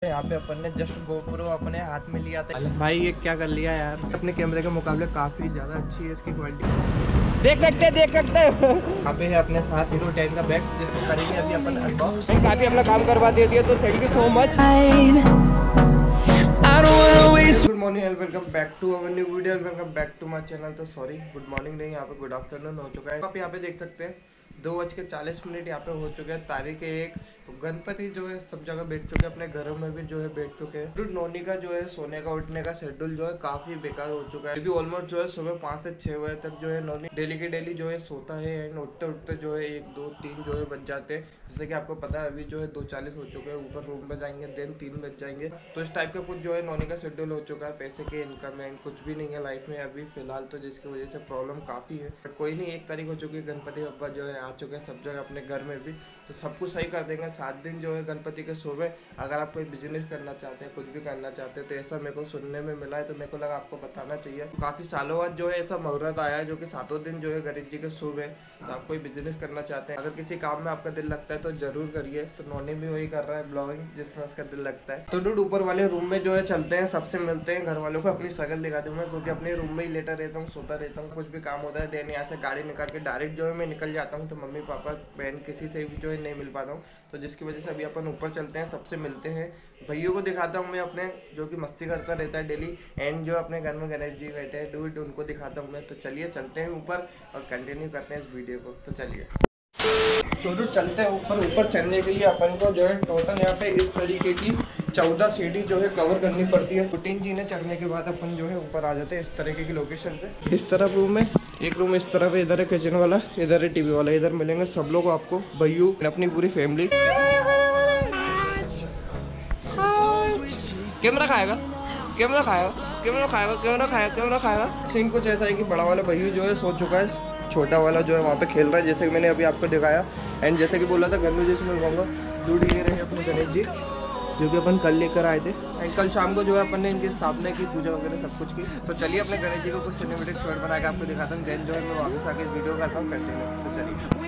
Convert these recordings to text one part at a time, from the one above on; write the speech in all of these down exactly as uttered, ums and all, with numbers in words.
यहाँ पे अपन ने जस्ट गोप्रो अपने हाथ में लिया था। भाई ये क्या कर लिया यार, अपने कैमरे के मुकाबले काफी ज्यादा अच्छी है इसकी क्वालिटी। देख सकते हैं देख सकते हैं यहाँ पे है अपने साथ हीरो टेन का बैग, जिसको करेंगे अभी अपन अनबॉक्स। काफी अपना काम करवा दे दिया, तो thank you so much. Good morning and welcome back to our new video, welcome back to my channel. तो सॉरी गुड मॉर्निंग नहीं, यहाँ पे गुड आफ्टरनून हो चुका है। आप यहाँ पे देख सकते हैं दो बज के चालीस मिनट यहाँ पे हो चुके हैं। तारीख एक, तो गणपति जो है सब जगह बैठ चुके हैं, अपने घरों में भी जो है बैठ चुके हैं। तो नोनी का जो है सोने का उठने का शेड्यूल जो है काफी बेकार हो चुका है। अभी ऑलमोस्ट जो है सुबह पाँच से छह बजे तक जो है नोनी डेली के डेली जो है सोता है, एंड उठते उठते जो है एक दो तीन जो है बज जाते हैं। जैसे कि आपको पता है अभी जो है दो चालीस हो चुके हैं, ऊपर रूम में जाएंगे देन तीन बज जाएंगे। तो इस टाइप का कुछ जो है नोनी का शेड्यूल हो चुका है। पैसे के इनकम एंड कुछ भी नहीं है लाइफ में अभी फिलहाल, तो जिसकी वजह से प्रॉब्लम काफी है। बट कोई नहीं, एक तारीख हो चुकी है, गणपति बप्पा जो है आ चुके हैं सब जगह अपने घर में भी, तो सब कुछ सही कर देंगे। सात दिन जो है गणपति के सुबह अगर आप कोई बिजनेस करना चाहते हैं, कुछ भी करना चाहते हैं, तो ऐसा मेरे को सुनने में मिला है, तो मेरे को लगा आपको बताना चाहिए। काफी सालों बाद जो है ऐसा मुहूर्त आया है, जो कि सातों दिन जो है गणेश जी के शुभ है। तो आप कोई बिजनेस करना चाहते हैं, अगर किसी काम में आपका दिल लगता है तो जरूर करिए। तो नोनी भी वही कर रहा है ब्लॉगिंग, जिसमें उसका दिल लगता है। तो डूड ऊपर वाले रूम में जो है चलते हैं, सबसे मिलते हैं, घर वालों को अपनी शकल दिखा दूंगा, क्योंकि अपने रूम में ही लेटा रहता हूँ, सोता रहता हूँ। कुछ भी काम होता है देन यहाँ से गाड़ी निकाल के डायरेक्ट जो है मैं निकल जाता हूँ, तो मम्मी पापा बहन किसी से भी जो है नहीं मिल पाता हूँ। तो जिसकी वजह से अभी अपन ऊपर चलते हैं, सबसे मिलते हैं, भैया को दिखाता हूँ मैं अपने, जो कि मस्ती करता रहता है डेली। एंड जो अपने घर में गणेश जी बैठे हैं डूड, उनको दिखाता हूँ मैं। तो चलिए चलते हैं ऊपर और कंटिन्यू करते हैं इस वीडियो को। तो चलिए तो चलते हैं ऊपर। ऊपर चलने के लिए अपन को जो है टोटल यहाँ पे इस तरीके की चौदह सीढ़ी जो है कवर करनी पड़ती है। तीन जीने चढ़ने के बाद अपन जो है ऊपर आ जाते हैं इस तरीके की लोकेशन से। इस तरफ रूम है, एक रूम इस तरफ है, इधर है किचन वाला, इधर है टीवी वाला। इधर मिलेंगे सब लोग आपको, भैयू अपनी पूरी फैमिली। कैमरा खाएगा कैमरा खाएगा कैमरा खाएगा कैमरा खाएगा कैमरा खाएगा सीन कुछ ऐसा है कि बड़ा वाला भैयू जो है सो चुका है, छोटा वाला जो है वहाँ पे खेल रहा है, जैसे कि मैंने अभी आपको दिखाया। एंड जैसे कि बोला था गन्नू जी से मिलवाऊंगा, दूध ये रहे अपने गणेश जी, जो कि अपन कल लेकर आए थे। एंड कल शाम को जो है अपन ने इनकी स्थापना की, पूजा वगैरह सब कुछ की। तो चलिए अपने गणेश जी को कुछ सिनेमेटिक शॉट बना के आपको दिखाता हूँ, देन जो है मैं वापस आके इस वीडियो का काम करते हैं। तो चलिए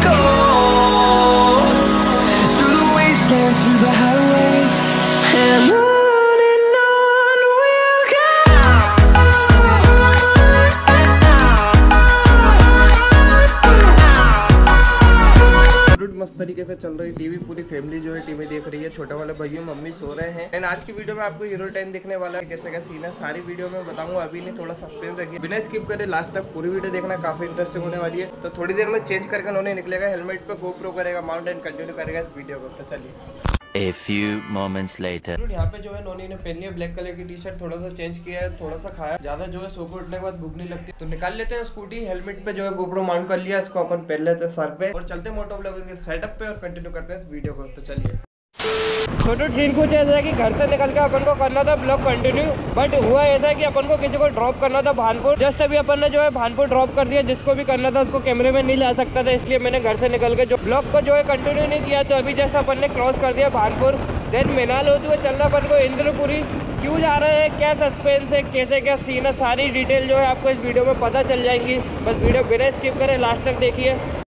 मस्त तरीके से चल रही टीवी, पूरी फैमिली जो है टीवी देख रही है। छोटा वाला भैया मम्मी सो रहे हैं। एंड आज की वीडियो में आपको हीरो टेन देखने वाला है, कैसे क्या सीन है सारी वीडियो में बताऊंगा। अभी नहीं, थोड़ा सस्पेंस रखिए, बिना स्किप करे लास्ट तक पूरी वीडियो देखना, काफी इंटरेस्टिंग होने वाली है। तो थोड़ी देर में चेंज करके उन्होंने निकलेगा, हेलमेट पे गोप्रो करेगा माउंट एंड कंटिन्यू करेगा इस वीडियो को। तो चलिए A few moments later. यहाँ पे जो है नोनी ने पहनी है ब्लैक कलर की टी शर्ट, थोड़ा सा चेंज किया है, थोड़ा सा खाया, ज्यादा जो है सो को उठने के बाद भूख नहीं लगती। तो निकाल लेते हैं स्कूटी, हेलमेट पे जो है गोप्रो माउंट कर लिया, इसको अपन पहन लेते हैं सर पे और चलते हैं मोटो ब्लॉगिंग के सेटअप पे और कंटिन्यू करते हैं इस वीडियो को। तो चलिए छोटू सीन कुछ ऐसा है कि घर से निकल के अपन को करना था ब्लॉग कंटिन्यू, बट हुआ ऐसा है कि अपन को किसी को ड्रॉप करना था भानपुर। जस्ट अभी अपन ने जो है भानपुर ड्रॉप कर दिया, जिसको भी करना था उसको कैमरे में नहीं ला सकता था, इसलिए मैंने घर से निकल के जो ब्लॉग को जो है कंटिन्यू नहीं किया। तो अभी जस्ट अपन ने क्रॉस कर दिया भानपुर, देन मेनाल होते हुए चलना अपन को इंद्रपुरी। क्यों जा रहे हैं, क्या सस्पेंस है, कैसे क्या सीन है, सारी डिटेल जो है आपको इस वीडियो में पता चल जाएंगी। बस वीडियो बिना स्किप करें लास्ट तक देखिए।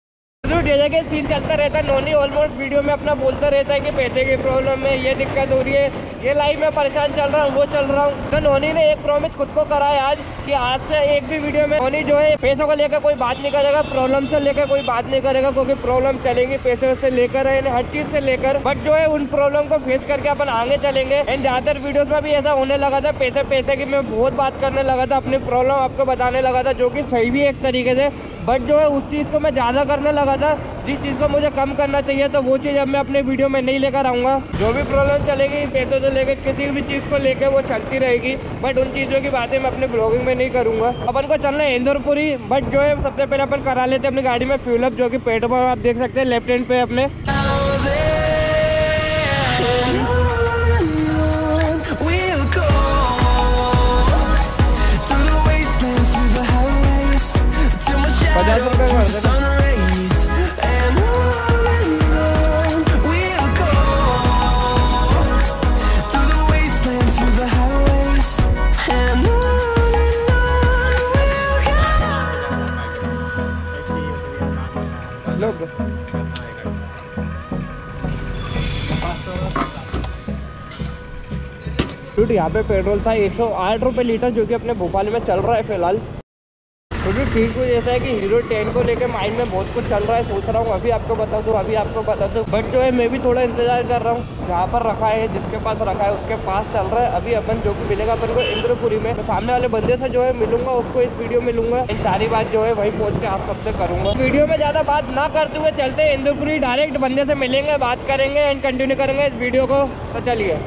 जगह सीन चलता रहता है, नोनी ऑलमोस्ट वीडियो में अपना बोलता रहता है कि पैसे की प्रॉब्लम है, ये दिक्कत हो रही है, ये लाइफ में परेशान चल रहा हूँ, वो चल रहा हूँ। तो नोनी ने एक प्रॉमिस खुद को करा है आज कि आज से एक भी वीडियो में नोनी जो है पैसों को लेकर कोई बात नहीं करेगा, प्रॉब्लम से लेकर कोई बात नहीं करेगा, क्योंकि प्रॉब्लम चलेंगी पैसे से लेकर हर चीज से लेकर, बट जो है उन प्रॉब्लम को फेस करके अपन आगे चलेंगे। एंड ज्यादातर वीडियोज में भी ऐसा होने लगा था, पैसे पैसे की मैं बहुत बात करने लगा था, अपनी प्रॉब्लम आपको बताने लगा था, जो कि सही भी एक तरीके से, बट जो है उस चीज़ को मैं ज़्यादा करने लगा था, जिस चीज़ को मुझे कम करना चाहिए। तो वो चीज़ अब मैं अपने वीडियो में नहीं लेकर आऊँगा। जो भी प्रॉब्लम चलेगी पैसों से लेकर किसी भी चीज़ को लेकर वो चलती रहेगी, बट उन चीज़ों की बातें मैं अपने ब्लॉगिंग में नहीं करूँगा। अपन को चलना है इंदौरपुरी, बट जो है सबसे पहले अपन करा लेते हैं अपनी गाड़ी में फ्यूल अप, जो कि पेट्रोल पंप आप देख सकते हैं लेफ्ट हैंड पे अपने। पचास रुपये का लोग क्योंकि यहाँ पे पेट्रोल था एक सौ आठ रुपये लीटर, जो कि अपने भोपाल में चल रहा है फिलहाल। क्योंकि ठीक कुछ ऐसा है कि हीरो टेन को लेकर माइंड में बहुत कुछ चल रहा है, सोच रहा हूँ अभी आपको बता दूँ अभी आपको बता दूँ बट जो है मैं भी थोड़ा इंतजार कर रहा हूँ। जहाँ पर रखा है, जिसके पास रखा है उसके पास चल रहा है। अभी अपन जो कि मिलेगा अपन को इंद्रपुरी में, तो सामने वाले बंदे से जो है मिलूंगा, उसको इस वीडियो में लूंगा। इन सारी बात जो है वहीं पहुँच के आप सबसे करूँगा। वीडियो में ज़्यादा बात ना करते हुए चलते हैं इंद्रपुरी, डायरेक्ट बंदे से मिलेंगे, बात करेंगे एंड कंटिन्यू करेंगे इस वीडियो को। तो चलिए।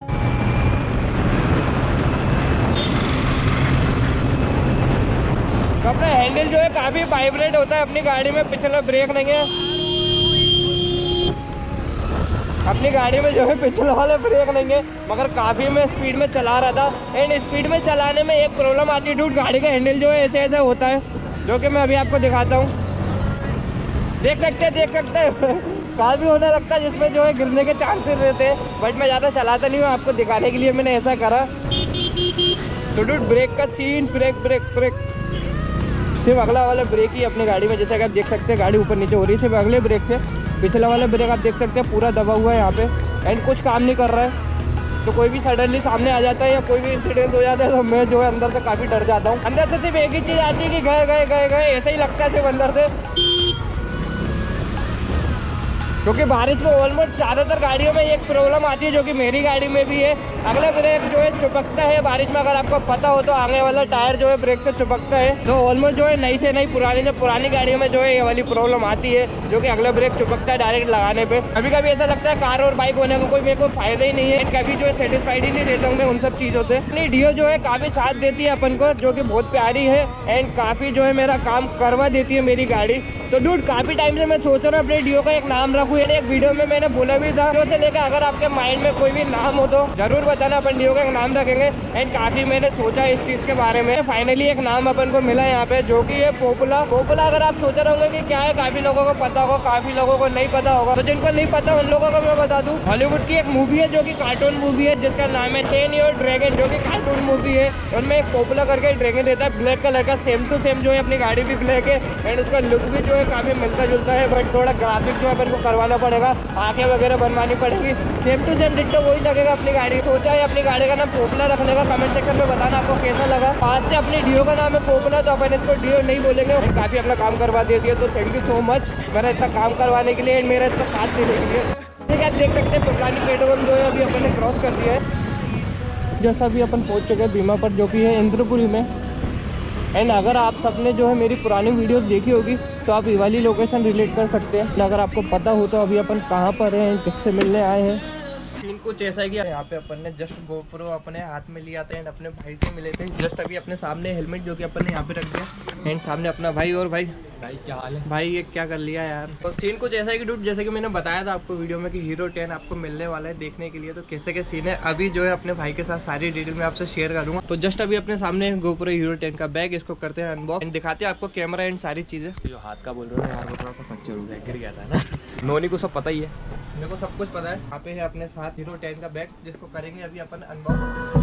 तो अपना हैंडल जो है काफ़ी वाइब्रेट होता है अपनी गाड़ी में, पिछला ब्रेक नहीं है अपनी गाड़ी में, जो है पिछला वाला ब्रेक नहीं है, मगर काफ़ी मैं स्पीड में चला रहा था। एंड स्पीड में चलाने में एक प्रॉब्लम आती है, डूड गाड़ी का हैंडल जो है ऐसे ऐसे होता है, जो कि मैं अभी आपको दिखाता हूँ। देख सकते हैं देख सकते हैं काफ़ी होने लगता है, जिसमें जो है गिरने के चांसेस रहते हैं, बट मैं ज़्यादा चलाता नहीं हूँ। आपको दिखाने के लिए मैंने ऐसा करा। तो डूड ब्रेक का सीन, ब्रेक ब्रेक ब्रेक सिर्फ अगला वाला ब्रेक ही अपनी गाड़ी में, जैसा कि आप देख सकते हैं गाड़ी ऊपर नीचे हो रही है सिर्फ अगले ब्रेक से। पिछला वाला ब्रेक आप देख सकते हैं पूरा दबा हुआ है यहाँ पे एंड कुछ काम नहीं कर रहा है। तो कोई भी सडनली सामने आ जाता है या कोई भी इंसिडेंट हो जाता है तो मैं जो है अंदर से काफ़ी डर जाता हूँ। अंदर से सिर्फ एक ही चीज़ आती है कि गए गए गए गए ऐसा ही लगता है सिर्फ अंदर से, क्योंकि बारिश में ऑलमोस्ट ज़्यादातर गाड़ियों में एक प्रॉब्लम आती है, जो कि मेरी गाड़ी में भी है। अगला ब्रेक जो है चिपकता है बारिश में, अगर आपको पता हो तो आगे वाला टायर जो है ब्रेक से चिपकता है। तो ऑलमोस्ट जो है नई से नई पुरानी जो पुरानी गाड़ियों में जो है ये वाली प्रॉब्लम आती है, जो कि अगला ब्रेक चिपकता है डायरेक्ट लगाने पे। कभी कभी ऐसा लगता है कार और बाइक होने का कोई मेरे को फायदा ही नहीं है, कभी जो है सेटिस्फाइड ही नहीं रहता हूँ मैं उन सब चीज़ों से। अपनी डियो जो है काफ़ी साथ देती है अपन को, जो कि बहुत प्यारी है एंड काफ़ी जो है मेरा काम करवा देती है मेरी गाड़ी। तो डूड काफ़ी टाइम से मैं सोच रहा हूँ अपने डियो का एक नाम रखूँ। एक वीडियो में मैंने बोला भी था, से लेकर अगर आपके माइंड में कोई भी नाम हो तो जरूर बताना, अपन डियो का एक नाम रखेंगे। एंड काफ़ी मैंने सोचा इस चीज़ के बारे में, फाइनली एक नाम अपन को मिला यहाँ पे, जो कि है पोपुला। पोपुला अगर आप सोच रहे होंगे कि क्या है, काफ़ी लोगों को पता होगा, काफ़ी लोगों को नहीं पता होगा। तो जिनको नहीं पता उन लोगों को मैं बता दूँ, हॉलीवुड की एक मूवी है जो कि कार्टून मूवी है, जिसका नाम है टेन ईयर ड्रैगन, जो कि कार्टून मूवी है। उनमें एक पोपुला करके ड्रैगन रहता है ब्लैक कलर का, सेम टू सेम जो है अपनी गाड़ी भी ब्लैक है एंड उसका लुक भी जो है काफ़ी मिलता जुलता है, बट थोड़ा ग्राफिक जो है अपन को करवाना पड़ेगा, आंखें वगैरह बनवानी पड़ेगी। सेम टू सेम डिट्टो वही लगेगा अपनी गाड़ी। सोचा है अपनी गाड़ी का नाम पोपुला रखने का, कमेंट सेक्शन में बताना आपको कैसा लगा। आज से अपनी डियो का नाम है पोपुला, तो अपन इसको डियो नहीं बोलेंगे। काफ़ी अपना काम करवा देती है, तो थैंक यू सो मच मेरा इतना काम करवाने के लिए एंड मेरा इसका साथ देने के लिए। ठीक है, देख सकते हैं पुरानी पेट्रोल जो है अभी अपन ने क्रॉस कर दिया है। जैसा अभी अपन पहुँच चुके हैं बीमा पर, जो कि है इंद्रपुरी में। एंड अगर आप सबने जो है मेरी पुरानी वीडियोस देखी होगी तो आप ये वाली लोकेशन रिलेट कर सकते हैं। अगर आपको पता हो तो अभी अपन कहाँ पर हैं, किससे मिलने आए हैं। सीन कुछ ऐसा है कि यहाँ पे अपन ने जस्ट गोप्रो अपने हाथ में लिया था एंड अपने भाई से मिले थे। जस्ट अभी अपने सामने हेलमेट जो कि अपन ने यहाँ पे रख दिया एंड सामने अपना भाई। और भाई भाई क्या हाल है भाई, ये क्या कर लिया यार। और सीन कुछ ऐसा है कि डूड, जैसे कि मैंने बताया था आपको वीडियो में कि हीरो टेन आपको मिलने वाला है देखने के लिए, तो कैसे के सीन है अभी जो है अपने भाई के साथ सारी डिटेल मैं आपसे शेयर करूंगा। तो जस्ट अभी अपने सामने गोप्रो हीरो टेन का बैग, इसको करते हैं अनबॉक्स एंड दिखाते हैं आपको कैमरा एंड सारी चीजें। जो हाथ का बोल रहे हो यार, वो थोड़ा सा फ्रैक्चर हो गया, गिर गया था ना। नोनी को सब पता ही है, मेरे को सब कुछ पता है। यहाँ पे है अपने साथ हीरो टेन का बैग, जिसको करेंगे अभी अपन अनबॉक्स।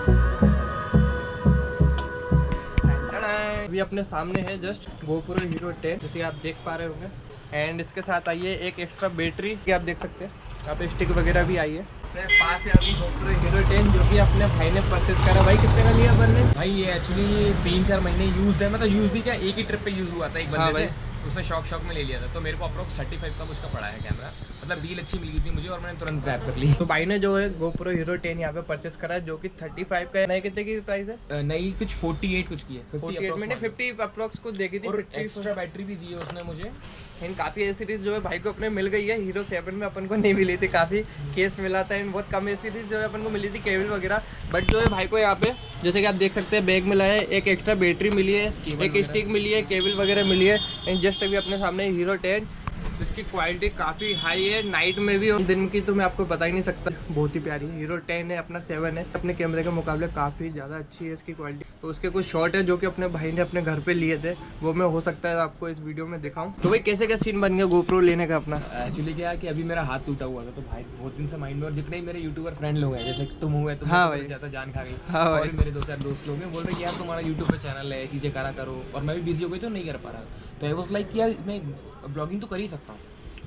अभी अपने सामने है जस्ट गोप्रो हीरो टेन, जैसे आप देख पा रहे होंगे। एंड इसके साथ आई है एक एक्स्ट्रा बैटरी, कि आप देख सकते हैं यहाँ पे स्टिक वगैरह भी आई है। अपने पास है अभी गोप्रो हीरो टेन, जो कि अपने भाई ने परचेज करा। भाई कितने का लिया अपन ने? भाई ये एक्चुअली तीन चार महीने यूज है, मतलब यूज भी क्या, एक ही ट्रिप पे यूज हुआ था एक बंदे से, उसने शॉक शॉक में ले लिया था। तो मेरे को अप्रोक्स थर्टी फाइव का उसका पड़ा है कैमरा, मतलब डील अच्छी मिल गई थी मुझे और मैंने तुरंत ग्रैब कर ली। तो भाई ने जो है गोप्रो हीरो टेन यहाँ पे परचेस करा है, जो कि थर्टी फाइव का है। नई कितने की प्राइस है? नई कुछ फोर्टी एट कुछ की है, फिफ्टी एट मैंने फिफ्टी अप्रोक्स कुछ देखी थी। और एक्स्ट्रा बैटरी भी दी है उसने मुझे। इन काफ़ी ए सीरीज जो है भाई को अपने मिल गई है। हीरो सेवन में अपन को नहीं मिली थी, काफ़ी केस मिला था एंड बहुत कम ए सीरीज जो है अपन को मिली थी, केबल वगैरह। बट जो है भाई को यहाँ पे जैसे कि आप देख सकते हैं बैग मिला है, एक एक्स्ट्रा बैटरी मिली है, एक स्टिक मिली है, केबल वगैरह मिली है। एंड जस्ट अभी अपने सामने हीरो टेन, इसकी क्वालिटी काफ़ी हाई है, नाइट में भी और दिन की तो मैं आपको बता ही नहीं सकता, बहुत ही प्यारी है। हीरो टेन है, अपना सेवन है, अपने कैमरे के मुकाबले काफ़ी ज़्यादा अच्छी है इसकी क्वालिटी। तो उसके कुछ शॉट है जो कि अपने भाई ने अपने घर पे लिए थे, वो मैं हो सकता है आपको इस वीडियो में दिखाऊं। तो भाई कैसे क्या सीन बन गया गोप्रो लेने का अपना? एक्चुअली क्या है कि अभी मेरा हाथ टूटा हुआ था, तो भाई बहुत दिन से माइंड में, और जितने ही मेरे यूट्यूबर फ्रेंड लोग हैं, जैसे तुम हुए, तुम हाँ भाई ज़्यादा जान खा गई, हाँ और मेरे दो चार दोस्त लोग हैं, बोल रहे यार तुम्हारा यूट्यूब पे चैनल है, चीज़ें करा करो, और मैं भी बिजी हो गई तो नहीं कर पा रहा। तो आई वाज लाइक यार मैं ब्लॉगिंग तो कर ही सकता हूँ।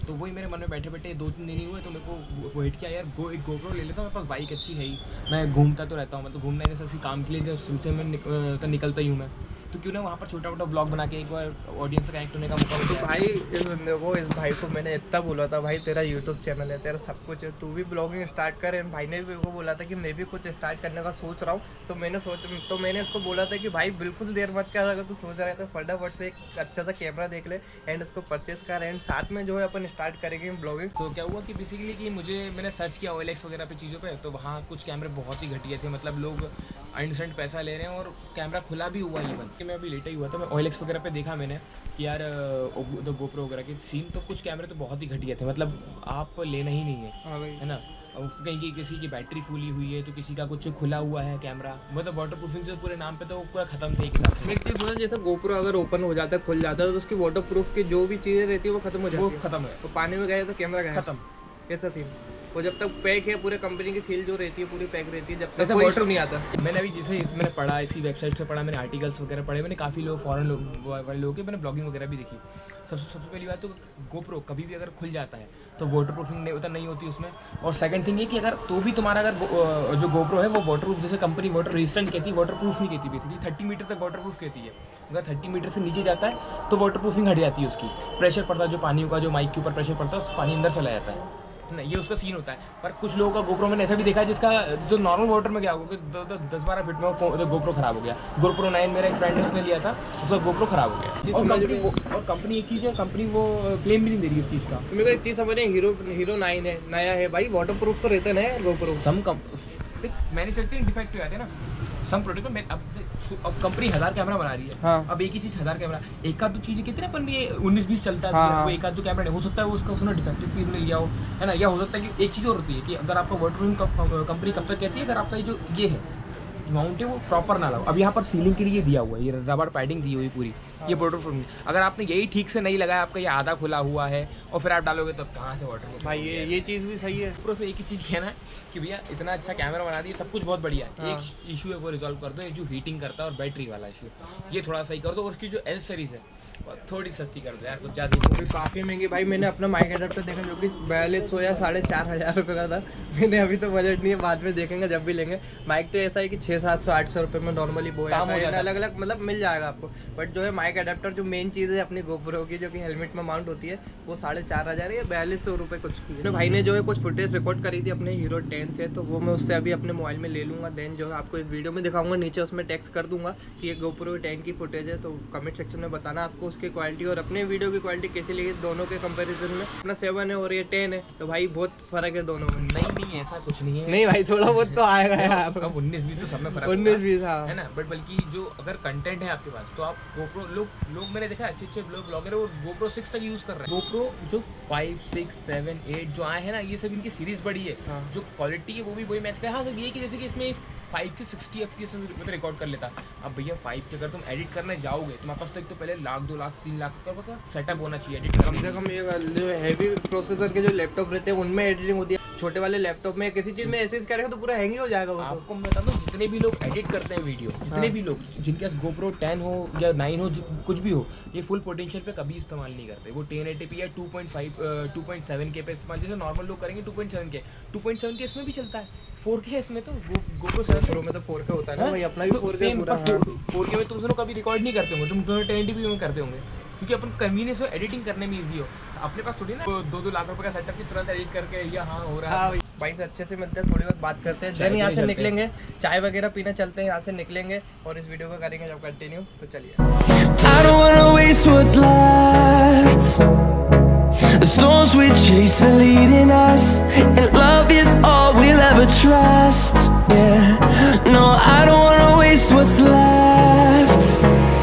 तो वही मेरे मन में बैठे बैठे दो तीन दिन ही हुए, तो मेरे को वेट किया यार गो एक गोप्रो ले लेता हूँ, मेरे पास बाइक अच्छी है ही, मैं घूमता तो रहता हूँ, मैं तो घूमना जैसे ऐसे काम के लिए शुरू से मैं निक, तो निकलता ही हूँ मैं, तो क्यों ना वहाँ पर छोटा मोटा ब्लॉग बना के एक बार ऑडियंस से कनेक्ट होने का मौका मिला। तो भाई इस बंदे को, इस भाई को मैंने इतना बोला था भाई तेरा यूट्यूब चैनल है, तेरा सब कुछ है, तू भी ब्लॉगिंग स्टार्ट कर। एंड भाई ने भी मेरे को बोला था कि मैं भी कुछ स्टार्ट करने का सोच रहा हूँ, तो मैंने सोच तो मैंने इसको बोला था कि भाई बिल्कुल देर मत कर, अगर तू सोच रहा है तो फटाफट से एक अच्छा सा कैमरा देख ले एंड उसको परचेस कर, एंड साथ में जो है अपन स्टार्ट करेंगे ब्लॉगिंग। तो क्या हुआ कि बेसिकली कि मुझे मैंने सर्च किया ओ एल एक्स वगैरह पे चीज़ों पे, तो वहाँ कुछ कैमरे बहुत ही घटिया थे, मतलब लोग अनसेंट पैसा ले रहे हैं और कैमरा खुला भी हुआ इवन कि मैं अभी लेटा ही हुआ था, मैं ओ एल एक्स वगैरह पे देखा मैंने कि यार तो गोप्रो वगैरह के सीन, तो कुछ कैमरे तो बहुत ही घटिया थे, मतलब आप लेना ही नहीं है। हाँ भाई, है ना, कहीं की किसी की बैटरी फूली हुई है, तो किसी का कुछ खुला हुआ है कैमरा, मतलब वाटर प्रूफिंग जो पूरे नाम पे तो वो पूरा खत्म थे एक हिसाब से। मैं एक चीज़ बोला, जैसे गोप्रो अगर ओपन हो जाता है, खुल जाता है, तो उसकी वाटर प्रूफ की जो भी चीज़ें रहती है वो खत्म हो जाती वो है, खत्म है, तो पानी में गए तो कैमरा गया खत्म। ऐसा सीन। वो जब तक पैक है, पूरे कंपनी की सील जो रहती है पूरी पैक रहती है, जब तक ऐसा कोई water- इशू नहीं आता। मैंने अभी जैसे मैंने पढ़ा इसी वेबसाइट पे पढ़ा, मैंने आर्टिकल्स वगैरह पढ़े, मैंने काफ़ी लोग फॉरेन लोग वाले लोगों के मैंने ब्लॉगिंग वगैरह भी देखी। सबसे सबसे पहली बात तो गोप्रो कभी भी अगर खुल जाता है तो वाटर प्रूफिंग नहीं होता नहीं होती उसमें, और सेकंड थिंग ये कि अगर तो भी तुम्हारा अगर जो गोप्रो है वो वाटर प्रूफ, जैसे कंपनी वाटर रेजिस्टेंट कहती है, वाटर प्रूफ नहीं कहती, बेसिकली थर्टी मीटर तक वाटर प्रूफ कहती है, अगर थर्टी मीटर से नीचे जाता है तो वाटर प्रूफिंग हट जाती है उसकी, प्रेशर पड़ता है जो पानी का, जो माइक के ऊपर प्रेशर पड़ता है उस पानी अंदर चला जाता है ना, ये उसका सीन होता है। पर कुछ लोगों का गोप्रो मैंने ऐसा भी देखा है जिसका जो नॉर्मल वाटर में क्या होगा कि दस बारह फीट में वो गोप्रो खराब हो गया। गोप्रो नाइन मेरा एक फ्रेंड ने उसने लिया था, उसका गोप्रो खराब हो गया, और कंपनी और कंपनी एक चीज़ है, कंपनी वो क्लेम भी नहीं दे रही उस चीज़ का। मेरे को एक चीज़ समझ नहीं, हीरो हीरो नाइन है, नया है भाई, वाटर प्रूफ तो रहता ना है गोप्रो। सम कम मैन्युफैक्चरिंग डिफेक्ट हो जाते हैं ना सम प्रोडक्ट में। अब अब कंपनी हज़ार कैमरा बना रही है, हाँ। अब एक ही चीज़ हज़ार कैमरा, एक आध दो चीज़ें कितने अपन भी उन्नीस बीस चलता है, हाँ। वो एक आध दो कैमरा नहीं हो सकता है, वो उसका उसने डिफेक्टिव पीस मिल गया हो, है ना, या हो सकता है कि एक चीज़ और होती है कि अगर आपका वाटर कंपनी कब तक कहती है, अगर आपका ये जो ये है माउंट है वो प्रॉपर ना लगाओ। अब यहाँ पर सीलिंग के लिए दिया हुआ है, ये रबर पैडिंग दी हुई पूरी, ये वाटर प्रूफ, अगर आपने यही ठीक से नहीं लगाया, आपका ये आधा खुला हुआ है और फिर आप डालोगे तो कहाँ से वाटर प्रूफ भाई ये ये चीज़ भी सही है। ऊपर से एक ही चीज़ कहना है कि भैया इतना अच्छा कैमरा बना दिया, सब कुछ बहुत बढ़िया है, हाँ। एक इशू है वो रिजॉल्व कर दो, ये जो हीटिंग करता है और बैटरी वाला इशू ये थोड़ा सही कर दो, और उसकी जो एल सीरीज है थोड़ी सस्ती कर दो यार, कुछ ज़्यादा वो भी काफ़ी महंगी भाई। मैंने अपना माइक अडेप्टर देखा जो कि बयालीस सौ या साढ़े चार हज़ार रुपये का था। मैंने अभी तो बजट नहीं है, बाद में देखेंगे जब भी लेंगे। माइक तो ऐसा है कि छः सात सौ आठ सौ रुपये में नॉर्मली वो काम हो है, जाता है। अलग अलग मतलब मिल जाएगा आपको। बट जो है माइक अडेप्टर जो मेन चीज़ है अपनी गोप्रो की, जो कि हेलमेट में माउंट होती है, वो साढ़े चार हज़ार या बयालीस सौ रुपये कुछ की है। भाई ने जो है कुछ फुटेज रिकॉर्ड करी थी अपने हीरो टेन से, तो वो मैं उससे अभी अपने मोबाइल में ले लूँगा। देन जो है आपको इस वीडियो में दिखाऊंगा, नीचे उसमें टेक्स्ट कर दूंगा कि ये गोप्रो टेन की फुटेज है, तो कमेंट सेक्शन में बताना आपको उसकी क्वालिटी और अपने वीडियो की क्वालिटी कैसी लगी दोनों के कंपैरिजन में। अपना सेवन है और ये टेन है, तो भाई बहुत फर्क है दोनों में। नहीं नहीं ऐसा कुछ नहीं है, नहीं भाई थोड़ा बहुत तो आएगा यार, अब उन्नीस बीस तो सब में फर्क उन्नीस होगा, बीस हाँ है ना, बट बल्कि जो अगर कंटेंट है आपके पास तो आप गोप्रो लोग लोग मैंने देखा अच्छे अच्छे लोग ब्लॉगर है वो गोप्रो सिक्स तक यूज कर रहे हैं। गोप्रो जो फाइव सिक्स सेवन एट जो आए हैं ना, ये सब इनकी सीरीज बड़ी है, हाँ। जो क्वालिटी है वो भी वही मैच कर। हाँ सर ये कि जैसे कि इसमें फाइव की सिक्सटी एफ पी एस में रिकॉर्ड कर लेता। अब भैया फाइव के अगर तुम एडिट करने जाओगे तुम्हारे पास तो एक तो पहले लाख दो लाख तीन लाख का सेटअप होना चाहिए एडिट कम से कम ये जो हैवी प्रोसेसर के जो लैपटॉप रहते हैं उनमें एडिटिंग होती है। छोटे वाले लैपटॉप में किसी चीज में ऐसे करेगा तो पूरा हैंग ही हो जाएगा वो तो। आपको मैं बता दूं जितने भी लोग एडिट करते हैं वीडियो, जितने हाँ। भी लोग जिनके पास गोप्रो टेन हो या नाइन हो, जो कुछ भी हो, ये फुल पोटेंशियल पे कभी इस्तेमाल नहीं करते। वो टेन एटी पी या two point five two point seven के पे इस्तेमाल, जैसे नॉर्मल लोग करेंगे टू पॉइंट सेवन के टू पॉइंट सेवन के इसमें भी चलता है, फोर के इसमें तो गोप्रो सेवन प्रो में तो फोर के होता है ना भाई, अपना भी फोर के पूरा। फोर के में तुम दोनों कभी रिकॉर्ड नहीं करते होंगे, तुम दोनों टेन एटी पी में करते होंगे, क्योंकि अपन कन्वीनियंस हो, एडिटिंग करने में इजी हो। अपने पास थोड़ी ना दो दो लाख रुपए का सेटअप की तुरंत एडिट करके या हाँ हो रहा है। हाँ भाई से अच्छे से मिलते हैं, थोड़ी बहुत बात करते हैं, चाय देन यहाँ से पीने निकलेंगे, चाय वगैरह पीने चलते हैं, यहाँ से निकलेंगे और इस वीडियो को करेंगे जब कंटिन्यू। तो चलिए। I don't wanna waste what's left. The storms we chase are leading us, and love is all we'll ever trust. Yeah, no, I don't wanna waste what's left.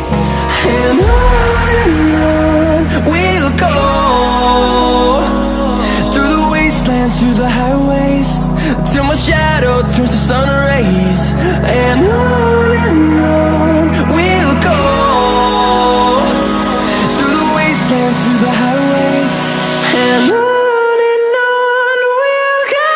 And on and on we'll go, through the wastelands, through the highways, till my shadow turns to sun rays. And on and on we'll go, through the wastelands, through the highways, and on and on we'll go.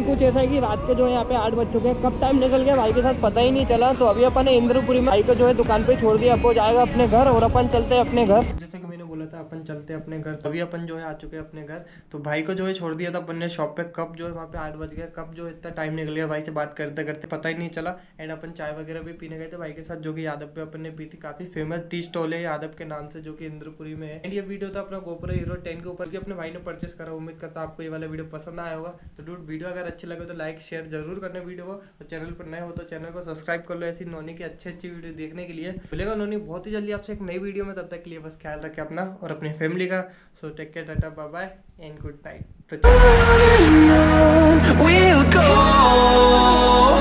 कुछ ऐसा है कि रात के जो है यहाँ पे आठ बज चुके हैं, कब टाइम निकल गया भाई के साथ पता ही नहीं चला। तो अभी अपन ने इंद्रपुरी में भाई को जो है दुकान पे छोड़ दिया, अब वो जाएगा अपने घर और अपन चलते हैं अपने घर। जैसे कि मैंने बोला था अपन चलते हैं अपने घर, तभी अपन जो है आ चुके हैं अपने घर। तो भाई को जो है छोड़ दिया था अपन ने शॉप पे, कब जो है वहाँ पे आठ बज गया, कब जो इतना टाइम निकल गया भाई से बात करते करते पता ही नहीं चला। एंड अपन चाय वगैरह भी पीने गए थे भाई के साथ, जो कि यादव पे अपन ने पी थी। काफी फेमस टी स्टॉल है यादव के नाम से, जो कि इंद्रपुरी में है। एंड ये वीडियो था अपना गोप्रो हीरो टेन के ऊपर, जो अपने भाई ने परचेस करा। उम्मीद करता आपको ये वाला वीडियो पसंद आया होगा। तो डूड वीडियो अगर अच्छी लगे तो लाइक शेयर जरूर करना वीडियो को, और चैनल पर नए हो तो चैनल को सब्सक्राइब कर लो ऐसी नोनी की अच्छी अच्छी वीडियो देखने के लिए। मिलेगा नोनी बहुत ही जल्दी आपसे एक नई वीडियो में, तब तक के लिए बस ख्याल रखें अपना और अपनी फैमिली का। So take care, tata bye bye and good night. तो we'll go.